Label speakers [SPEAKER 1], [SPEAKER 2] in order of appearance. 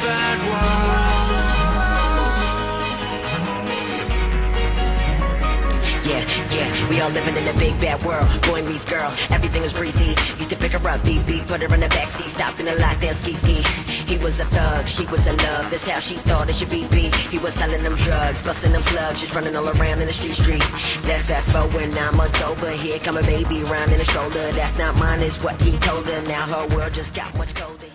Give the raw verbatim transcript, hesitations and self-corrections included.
[SPEAKER 1] bad world.
[SPEAKER 2] Yeah, yeah, we all living in a big bad world. Boy meets girl, everything is breezy. Used to pick her up, beep beep, put her in the backseat, stopped in the lot, then ski ski. He was a thug, she was in love, that's how she thought it should be be. He was selling them drugs, busting them slugs, just running all around in the street street. Let's fast forward nine months over, here come a baby round in a stroller. That's not mine, is what he told her, now her world just got much colder.